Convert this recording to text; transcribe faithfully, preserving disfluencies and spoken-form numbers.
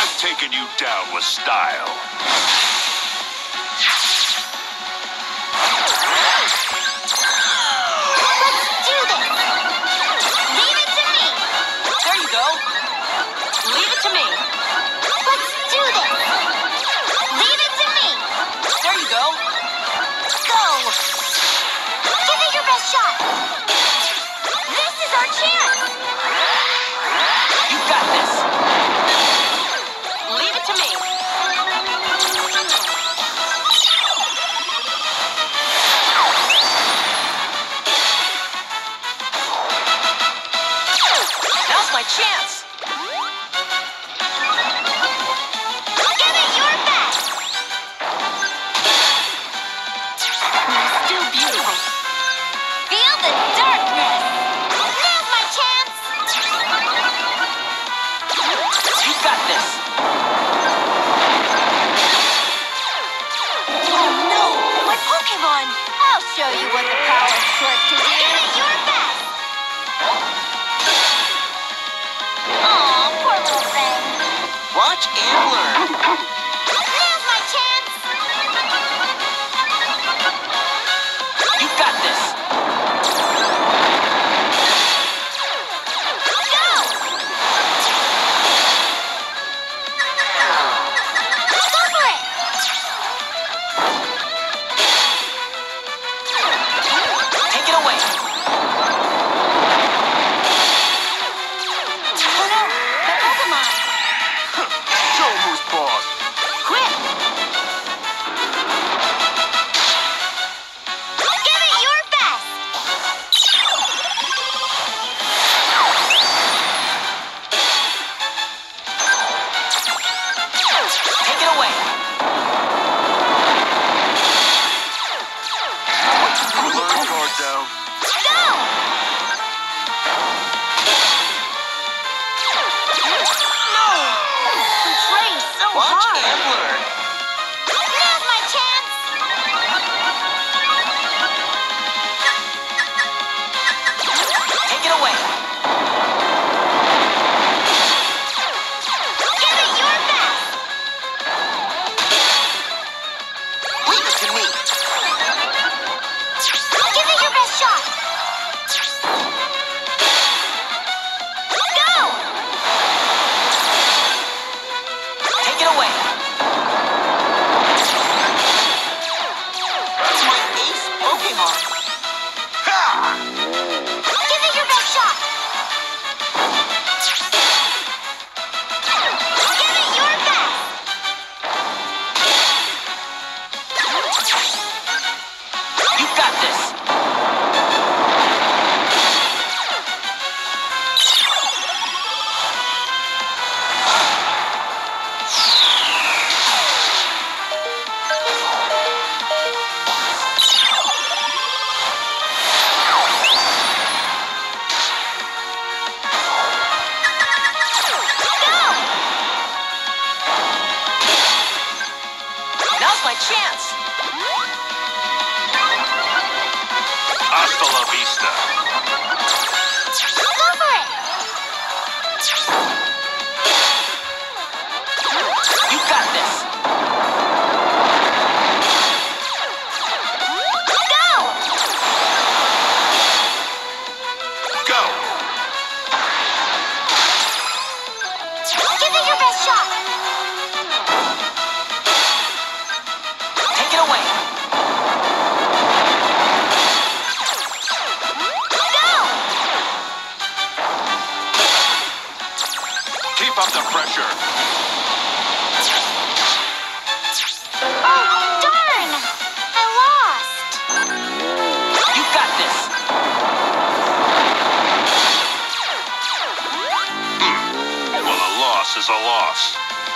I'm taking you down with style. Let's do this! Leave it to me! There you go. Leave it to me. Let's do this! Leave it to me! There you go. Go! Give it your best shot! This is our chance! You got this. Leave it to me. Now's my chance. Give it your best! You're still beautiful. Feel the darkness! Now's my chance! You got this. Oh no! My Pokemon! I'll show you what the power of Short can do. Give it your best! Aw, poor little thing. Watch and learn. Now's my chance! You got this. Go! Go for it! Take it away. Oh no! The Pokemon! Show 'em who's boss. Quick! Give it your best! Take it away. Alert guard down. Go! No! I'm trying so Watch hard. and learn. Now's my chance! Take it away. Give it your best! Leave it to me. Give it your best shot! Go! Take it away. That's my ace Pokemon. Ha! Give it your best shot! Give it your best! You got this. Go! Now's my chance. Hasta la vista. Go for it! You got this. Go! Go. Give it your best shot! Take it away. Go! Keep up the pressure. Oh, darn! I lost! You got this. Well, a loss is a loss.